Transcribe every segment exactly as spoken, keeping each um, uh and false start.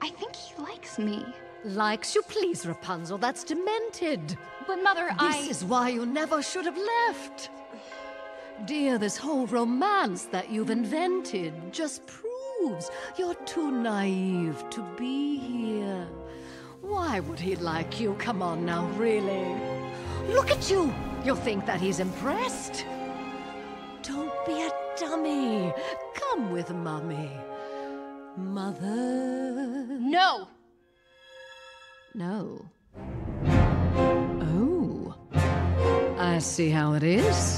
I think he likes me. Likes you? Please, Rapunzel, that's demented. But Mother, this I... This is why you never should have left. Dear, this whole romance that you've invented just proves you're too naive to be here. Why would he like you? Come on now, really. Look at you! You'll think that he's impressed. Don't be a dummy. Come with Mummy. Mother... No! No. Oh. I see how it is.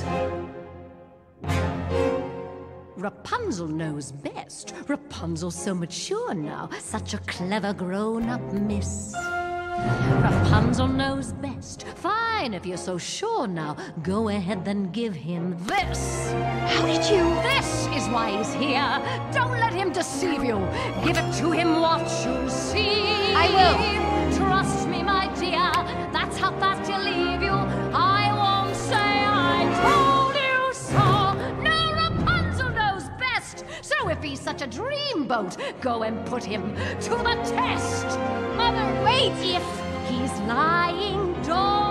Rapunzel knows best. Rapunzel's so mature now. Such a clever grown-up miss. Rapunzel knows best. Fine, if you're so sure now. Go ahead, then give him this. How did you... This is why he's here. Don't let him deceive you. Give it to him, what you see. I will. Trust me, my dear. That's how fast he'll leave you. I won't say I told you so. No, Rapunzel knows best. So if he's such a dreamboat, go and put him to the test. Mother, wait! If he's lying, don't